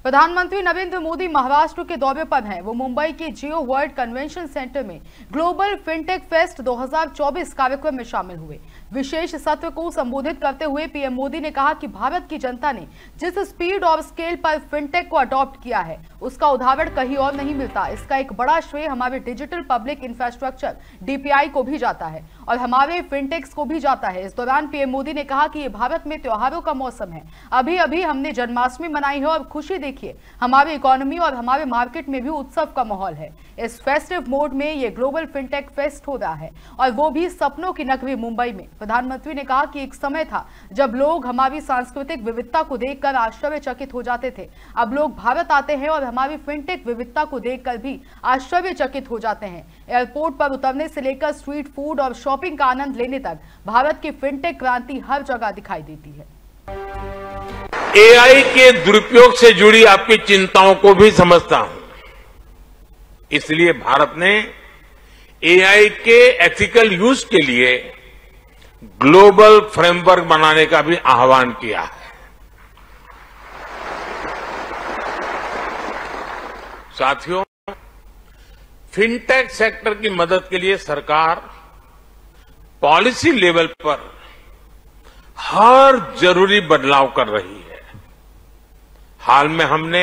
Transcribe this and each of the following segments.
प्रधानमंत्री नरेंद्र मोदी महाराष्ट्र के दौरे पर हैं। वो मुंबई के जियो वर्ल्ड कन्वेंशन सेंटर में ग्लोबल फिनटेक फेस्ट 2024 कार्यक्रम में शामिल हुए। विशेष सत्र को संबोधित करते हुए पीएम मोदी ने कहा कि भारत की जनता ने जिस स्पीड और स्केल पर फिनटेक को अडॉप्ट किया है, उसका उदाहरण कहीं और नहीं मिलता। इसका एक बड़ा श्रेय हमारे डिजिटल पब्लिक इंफ्रास्ट्रक्चर डीपीआई को भी जाता है और हमारे फिनटेक्स को भी जाता है। इस दौरान पीएम मोदी ने कहा कि ये भारत में त्योहारों का मौसम है। अभी अभी हमने जन्माष्टमी मनाई है और खुशी देखिए, हमारी इकोनॉमी और हमारे मार्केट में भी उत्सव का माहौल है। इस फेस्टिव मोड में ये ग्लोबल फिनटेक फेस्ट हो रहा है और वो भी सपनों की नगरी मुंबई में। प्रधानमंत्री ने कहा कि एक समय था जब लोग हमारी सांस्कृतिक विविधता को देखकर आश्चर्यचकित हो जाते थे। अब लोग भारत आते हैं और हमारी फिनटेक विविधता को देखकर भी आश्चर्यचकित हो जाते हैं। एयरपोर्ट पर उतरने से लेकर स्ट्रीट फूड और शॉपिंग का आनंद लेने तक भारत की फिनटेक क्रांति हर जगह दिखाई देती है। एआई के दुरुपयोग से जुड़ी आपकी चिंताओं को भी समझता हूं, इसलिए भारत ने एआई के एथिकल यूज के लिए ग्लोबल फ्रेमवर्क बनाने का भी आह्वान किया है। साथियों, फिनटेक सेक्टर की मदद के लिए सरकार पॉलिसी लेवल पर हर जरूरी बदलाव कर रही है। हाल में हमने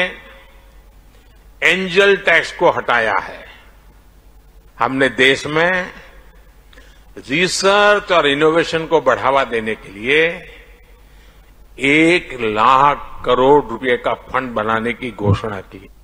एंजल टैक्स को हटाया है। हमने देश में रिसर्च और इनोवेशन को बढ़ावा देने के लिए 1 लाख करोड़ रुपए का फंड बनाने की घोषणा की।